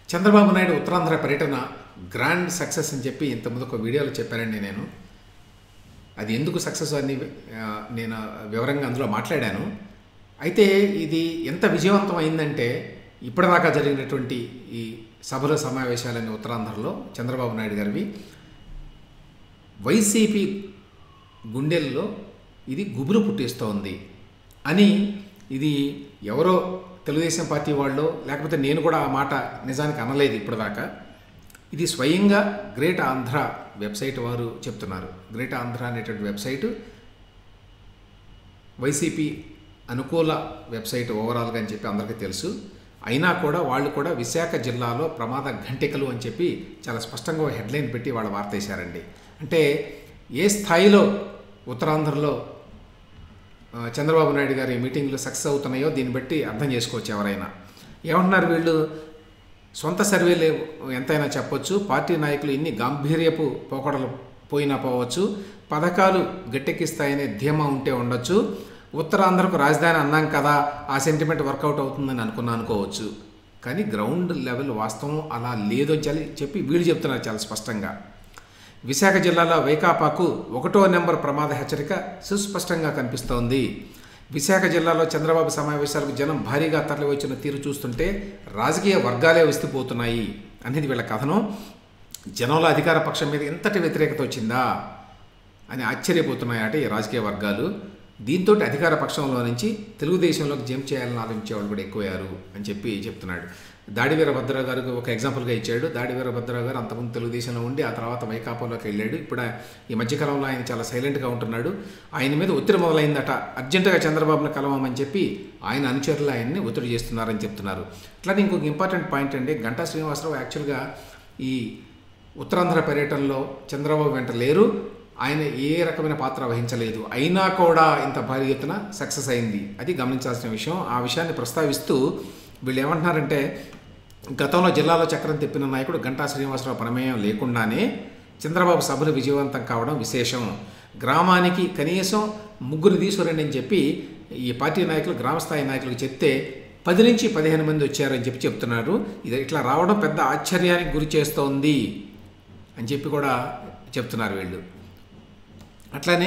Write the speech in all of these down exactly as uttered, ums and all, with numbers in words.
చంద్రబాబు నాయుడు ఉత్తరాంధ్ర పర్యటన grand success అని చెప్పి ఇంతకుముందు ఒక వీడియోలో చెప్పానండి నేను. అది ఎందుకు సక్సెస్ అని నేను వివరంగా అందులో మాట్లాడాను. అయితే ఇది ఎంత విజయవంతం అయిందంటే ఇప్పటిదాకా జరిగినటువంటి ఈ సభల సమావేశాలన్నీ ఉత్తరాంధ్రలో చంద్రబాబు నాయుడు గారివి వైసీపీ గుండెల్లో ఇది గుబులు పుట్టిస్తోంది అని, ఇది ఎవరో తెలుగుదేశం పార్టీ వాళ్ళు లేకపోతే నేను కూడా ఆ మాట నిజానికి అనలేదు ఇప్పటిదాకా. ఇది స్వయంగా గ్రేట్ ఆంధ్ర వెబ్సైట్ వారు చెప్తున్నారు. గ్రేట్ ఆంధ్ర అనేటువంటి వెబ్సైటు వైసీపీ అనుకూల వెబ్సైట్ ఓవరాల్గా అని చెప్పి అందరికీ తెలుసు. అయినా కూడా వాళ్ళు కూడా విశాఖ జిల్లాలో ప్రమాద ఘంటికలు అని చెప్పి చాలా స్పష్టంగా హెడ్లైన్ పెట్టి వాళ్ళ వార్త వేశారండి. అంటే ఏ స్థాయిలో ఉత్తరాంధ్రలో చంద్రబాబు నాయుడు గారి మీటింగ్లు సక్సెస్ అవుతున్నాయో దీన్ని బట్టి అర్థం చేసుకోవచ్చు ఎవరైనా. ఏమంటున్నారు వీళ్ళు, సొంత సర్వేలు ఎంతైనా చెప్పొచ్చు, పార్టీ నాయకులు ఇన్ని గాంభీర్యపు పోకడలు పోయినా పోవచ్చు, పథకాలు గట్టెక్కిస్తాయనే ధీమా ఉంటే ఉండొచ్చు, ఉత్తరాంధ్రకు రాజధాని అన్నాం కదా ఆ సెంటిమెంట్ వర్కౌట్ అవుతుందని అనుకున్నా అనుకోవచ్చు. కానీ గ్రౌండ్ లెవెల్ వాస్తవం అలా లేదు అని చెప్పి వీళ్ళు చెప్తున్నారు చాలా స్పష్టంగా. విశాఖ జిల్లాలో వైకాపాకు ఒకటో నెంబర్ ప్రమాద హెచ్చరిక సుస్పష్టంగా కనిపిస్తోంది. విశాఖ జిల్లాలో చంద్రబాబు సమావేశాలకు జనం భారీగా తరలివచ్చిన తీరు చూస్తుంటే రాజకీయ వర్గాలే విస్తుపోతున్నాయి అనేది వీళ్ళ కథనం. జనంలో అధికార పక్షం మీద ఎంతటి వ్యతిరేకత వచ్చిందా అని ఆశ్చర్యపోతున్నాయట ఈ రాజకీయ వర్గాలు. దీంతో అధికార పక్షంలో నుంచి తెలుగుదేశంలోకి జంప్ చేయాలని ఆలోచించే వాళ్ళు కూడా ఎక్కువయ్యారు అని చెప్పి చెప్తున్నాడు. దాడి వీరభద్రరావు గారికి ఒక ఎగ్జాంపుల్గా ఇచ్చాడు. దాడి వీరభద్రరావు గారు అంతకుముందు తెలుగుదేశంలో ఉండి ఆ తర్వాత వైకాపాలోకి వెళ్ళాడు. ఇప్పుడు ఈ మధ్యకాలంలో ఆయన చాలా సైలెంట్గా ఉంటున్నాడు. ఆయన మీద ఒత్తిడి మొదలైందట, అర్జెంటుగా చంద్రబాబును కలవమని చెప్పి ఆయన అనుచరులు ఆయన్ని ఒత్తిడి చేస్తున్నారని చెప్తున్నారు. అట్లానే ఇంకొక ఇంపార్టెంట్ పాయింట్ అండి, గంటా శ్రీనివాసరావు యాక్చువల్గా ఈ ఉత్తరాంధ్ర పర్యటనలో చంద్రబాబు వెంట లేరు, ఆయన ఏ రకమైన పాత్ర వహించలేదు. అయినా కూడా ఇంత భారీ ఎత్తున సక్సెస్ అయింది, అది గమనించాల్సిన విషయం. ఆ విషయాన్ని ప్రస్తావిస్తూ వీళ్ళు ఏమంటున్నారంటే, గతంలో జిల్లాలో చక్రం తిప్పిన నాయకుడు గంటా శ్రీనివాసరావు ప్రమేయం లేకుండానే చంద్రబాబు సభలు విజయవంతం కావడం విశేషం. గ్రామానికి కనీసం ముగ్గురు తీసుకురండి అని చెప్పి ఈ పార్టీ నాయకులు గ్రామస్థాయి నాయకులకు చెప్తే పది నుంచి పదిహేను మంది వచ్చారని చెప్పి చెప్తున్నారు. ఇది ఇట్లా రావడం పెద్ద ఆశ్చర్యానికి గురి చేస్తోంది అని చెప్పి కూడా చెప్తున్నారు వీళ్ళు. అట్లానే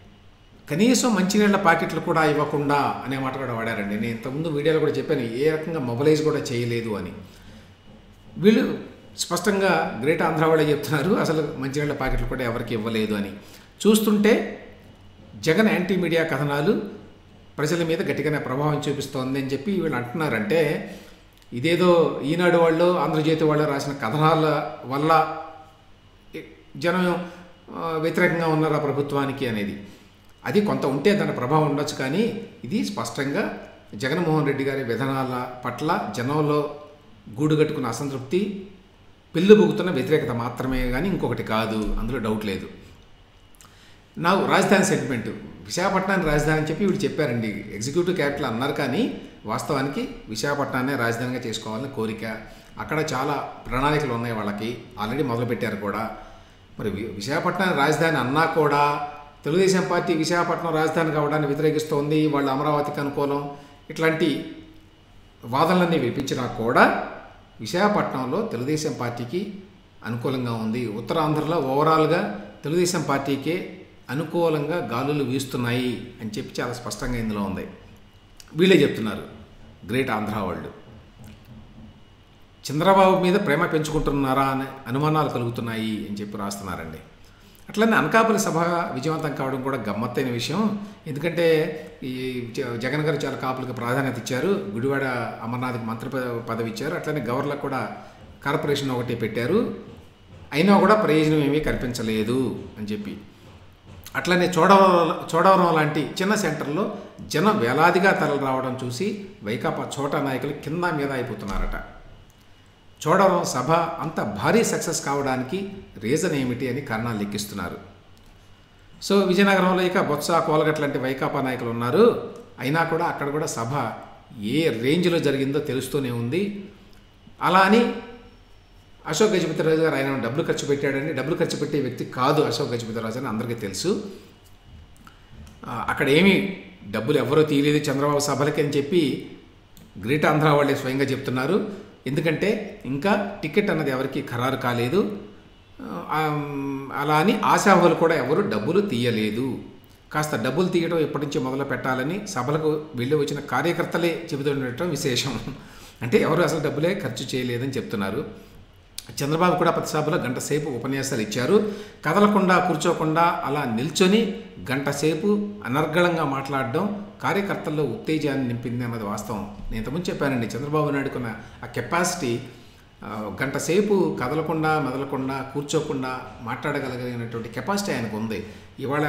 కనీసం మంచినీళ్ళ ప్యాకెట్లు కూడా ఇవ్వకుండా అనే మాట కూడా వాడారండి. నేను ఇంతకుముందు వీడియోలో కూడా చెప్పాను ఏ రకంగా మొబైలైజ్ కూడా చేయలేదు అని. వీళ్ళు స్పష్టంగా గ్రేట్ ఆంధ్ర వాళ్ళే చెప్తున్నారు అసలు మంచినీళ్ళ ప్యాకెట్లు కూడా ఎవరికి ఇవ్వలేదు అని. చూస్తుంటే జగన్ యాంటీ మీడియా కథనాలు ప్రజల మీద గట్టిగానే ప్రభావం చూపిస్తోంది అని చెప్పి వీళ్ళు అంటున్నారంటే, ఇదేదో ఈనాడు వాళ్ళు ఆంధ్రజ్యోతి వాళ్ళు రాసిన కథనాల వల్ల జనం వ్యతిరేకంగా ఉన్నారు ఆ ప్రభుత్వానికి అనేది. అది కొంత ఉంటే దాని ప్రభావం ఉండొచ్చు, కానీ ఇది స్పష్టంగా జగన్మోహన్ రెడ్డి గారి విధానాల పట్ల జనంలో గూడుగట్టుకున్న అసంతృప్తి, పెళ్ళుబుగుతున్న వ్యతిరేకత మాత్రమే కానీ ఇంకొకటి కాదు, అందులో డౌట్ లేదు. నా రాజధాని సెగ్మెంట్ విశాఖపట్నాన్ని రాజధాని అని చెప్పి వీళ్ళు చెప్పారండి. ఎగ్జిక్యూటివ్ క్యాపిటల్ అన్నారు, కానీ వాస్తవానికి విశాఖపట్నాన్నే రాజధానిగా చేసుకోవాలని కోరిక. అక్కడ చాలా ప్రణాళికలు ఉన్నాయి వాళ్ళకి, ఆల్రెడీ మొదలుపెట్టారు కూడా. మరి విశాఖపట్నం రాజధాని అన్నా కూడా తెలుగుదేశం పార్టీ విశాఖపట్నం రాజధాని కావడాన్ని వ్యతిరేకిస్తోంది, వాళ్ళు అమరావతికి అనుకూలం, ఇట్లాంటి వాదనలన్నీ వినిపించినా కూడా విశాఖపట్నంలో తెలుగుదేశం పార్టీకి అనుకూలంగా ఉంది. ఉత్తరాంధ్రలో ఓవరాల్గా తెలుగుదేశం పార్టీకే అనుకూలంగా గాలులు వీస్తున్నాయి అని చెప్పి చాలా స్పష్టంగా ఇందులో ఉంది. వీళ్ళే చెప్తున్నారు గ్రేట్ ఆంధ్ర వాళ్ళు. చంద్రబాబు మీద ప్రేమ పెంచుకుంటున్నారా అనే అనుమానాలు కలుగుతున్నాయి అని చెప్పి రాస్తున్నారండి. అట్లనే అనకాపల్లి సభ విజయవంతం కావడం కూడా గమ్మత్తైన విషయం. ఎందుకంటే ఈ జగన్ గారు చాలా కాపులకు ప్రాధాన్యత ఇచ్చారు, గుడివాడ అమర్నాథ్కి మంత్రి పదవి ఇచ్చారు, అట్లనే గవర్నర్లకు కూడా కార్పొరేషన్ ఒకటి పెట్టారు, అయినా కూడా ప్రయోజనం ఏమీ కనిపించలేదు అని చెప్పి. అట్లనే చోడవరం చోడవరం లాంటి చిన్న సెంటర్లో జనం వేలాదిగా తరలి రావడం చూసి వైకాపా చోటా నాయకులు కింద మీద అయిపోతున్నారట. చోడవరం సభ అంత భారీ సక్సెస్ కావడానికి రీజన్ ఏమిటి అని కారణాలు లెక్కిస్తున్నారు. సో విజయనగరంలో ఇక బొత్స కోలగట్ లాంటి వైకాపా నాయకులు ఉన్నారు, అయినా కూడా అక్కడ కూడా సభ ఏ రేంజ్లో జరిగిందో తెలుస్తూనే ఉంది. అలా అని అశోక్ గజపతిరాజు గారు ఆయన డబ్బులు ఖర్చు పెట్టాడని, డబ్బులు ఖర్చు పెట్టే వ్యక్తి కాదు అశోక్ గజపతిరాజు అని అందరికీ తెలుసు. అక్కడ ఏమీ డబ్బులు ఎవరో తీయలేదు చంద్రబాబు సభలకి అని చెప్పి గ్రేట్ ఆంధ్ర వాళ్ళే స్వయంగా చెప్తున్నారు. ఎందుకంటే ఇంకా టికెట్ అన్నది ఎవరికి ఖరారు కాలేదు. అలా అని ఆశావాహులు కూడా ఎవరు డబ్బులు తీయలేదు. కాస్త డబ్బులు తీయడం ఎప్పటి నుంచి మొదలు పెట్టాలని సభలకు వెళ్ళి వచ్చిన కార్యకర్తలే చెబుతుండటం విశేషం. అంటే ఎవరు అసలు డబ్బులే ఖర్చు చేయలేదని చెప్తున్నారు. చంద్రబాబు కూడా ప్రతి సభలో గంట సేపు ఉపన్యాసాలు ఇచ్చారు. కదలకుండా కూర్చోకుండా అలా నిల్చొని గంట సేపు అనర్గళంగా మాట్లాడడం కార్యకర్తల్లో ఉత్తేజాన్ని నింపింది అన్నది వాస్తవం. నేను ఇంతకుముందు చెప్పానండి, చంద్రబాబు నాయుడుకున్న ఆ కెపాసిటీ గంట సేపు కదలకుండా మెదలకుండా కూర్చోకుండా మాట్లాడగలిగినటువంటి కెపాసిటీ ఆయనకు ఉంది. ఇవాళ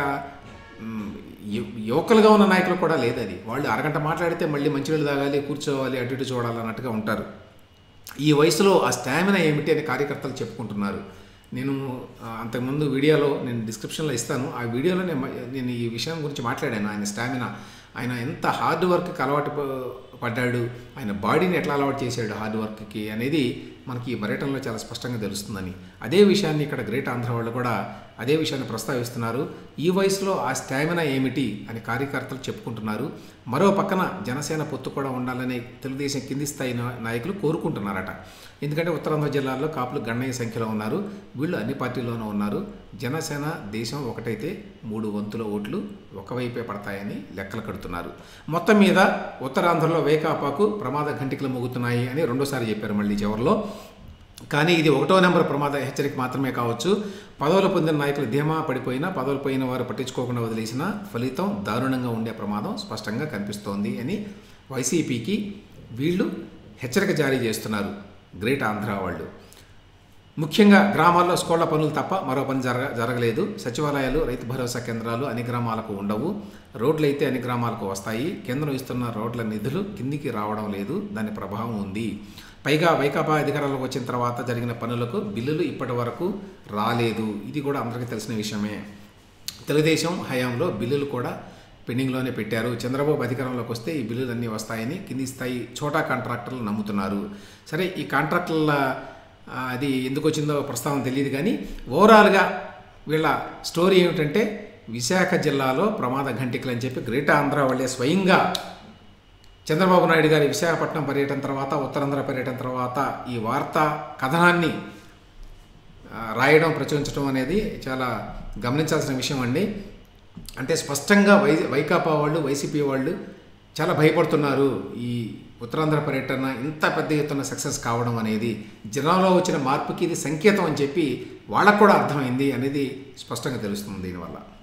యువకులుగా ఉన్న నాయకులు కూడా లేదు అది. వాళ్ళు అరగంట మాట్లాడితే మళ్ళీ మంచినీళ్ళు తాగాలి, కూర్చోవాలి, అటు ఇటు చూడాలన్నట్టుగా ఉంటారు. ఈ వయసులో ఆ స్టామినా ఏమిటి అని కార్యకర్తలు చెప్పుకుంటున్నారు. నేను అంతకుముందు వీడియోలో నేను డిస్క్రిప్షన్లో ఇస్తాను. ఆ వీడియోలో నేను నేను ఈ విషయం గురించి మాట్లాడాను. ఆయన స్టామినా, ఆయన ఎంత హార్డ్ వర్క్కి అలవాటు పడ్డాడు, ఆయన బాడీని ఎట్లా అలవాటు చేశాడు హార్డ్ వర్క్కి అనేది మనకి ఈ పర్యటనలో చాలా స్పష్టంగా తెలుస్తుందని. అదే విషయాన్ని ఇక్కడ గ్రేట్ ఆంధ్ర వాళ్ళు కూడా అదే విషయాన్ని ప్రస్తావిస్తున్నారు. ఈ వయసులో ఆ స్టామినా ఏమిటి అని కార్యకర్తలు చెప్పుకుంటున్నారు. మరో పక్కన జనసేన పొత్తు కూడా ఉండాలని తెలుగుదేశం కింది స్థాయి నాయకులు కోరుకుంటున్నారట. ఎందుకంటే ఉత్తరాంధ్ర జిల్లాల్లో కాపులు గణనీయ సంఖ్యలో ఉన్నారు. వీళ్ళు అన్ని పార్టీల్లోనూ ఉన్నారు. జనసేన దేశం ఒకటైతే మూడు వంతుల ఓట్లు ఒకవైపే పడతాయని లెక్కలు కడుతున్నారు. మొత్తం మీద ఉత్తరాంధ్రలో వైకాపాకు ప్రమాద ఘంటికలు మోగుతున్నాయి అని రెండోసారి చెప్పారు మళ్ళీ చివరిలో. కానీ ఇది ఒకటో నెంబర్ ప్రమాద హెచ్చరిక మాత్రమే కావచ్చు. పదవులు పొందిన నాయకులు ధీమా పడిపోయినా, పదవులు పోయిన వారు పట్టించుకోకుండా వదిలేసిన ఫలితం దారుణంగా ఉండే ప్రమాదం స్పష్టంగా కనిపిస్తోంది అని వైసీపీకి వీళ్ళు హెచ్చరిక జారీ చేస్తున్నారు గ్రేట్ ఆంధ్ర వాళ్ళు. ముఖ్యంగా గ్రామాల్లో స్కూళ్ల పనులు తప్ప మరో పని జరగ జరగలేదు సచివాలయాలు, రైతు భరోసా కేంద్రాలు అన్ని గ్రామాలకు ఉండవు. రోడ్లు అయితే అన్ని గ్రామాలకు వస్తాయి. కేంద్రం ఇస్తున్న రోడ్ల నిధులు కిందికి రావడం లేదు. దాని ప్రభావం ఉంది. పైగా వైకాపా అధికారంలోకి వచ్చిన తర్వాత జరిగిన పనులకు బిల్లులు ఇప్పటి వరకు రాలేదు. ఇది కూడా అందరికీ తెలిసిన విషయమే. తెలుగుదేశం హయాంలో బిల్లులు కూడా పెండింగ్లోనే పెట్టారు. చంద్రబాబు అధికారంలోకి వస్తే ఈ బిల్లులు అన్నీ వస్తాయని కింది స్థాయి చోటా కాంట్రాక్టర్లు నమ్ముతున్నారు. సరే, ఈ కాంట్రాక్టర్ల అది ఎందుకు వచ్చిందో ప్రస్తావన తెలియదు. కానీ ఓవరాల్గా వీళ్ళ స్టోరీ ఏమిటంటే విశాఖ జిల్లాలో ప్రమాద ఘంటికలు అని చెప్పి గ్రేట్ ఆంధ్ర వాళ్ళే స్వయంగా చంద్రబాబు నాయుడు గారి విశాఖపట్నం పర్యటన తర్వాత, ఉత్తరాంధ్ర పర్యటన తర్వాత ఈ వార్తా కథనాన్ని రాయడం, ప్రచురించడం అనేది చాలా గమనించాల్సిన విషయం అండి. అంటే స్పష్టంగా వై వైకాపా వాళ్ళు, వైసీపీ వాళ్ళు చాలా భయపడుతున్నారు. ఈ ఉత్తరాంధ్ర పర్యటన ఇంత పెద్ద ఎత్తున సక్సెస్ కావడం అనేది జనంలో వచ్చిన మార్పుకి ఇది సంకేతం అని చెప్పి వాళ్ళకు కూడా అర్థమైంది అనేది స్పష్టంగా తెలుస్తుంది దీనివల్ల.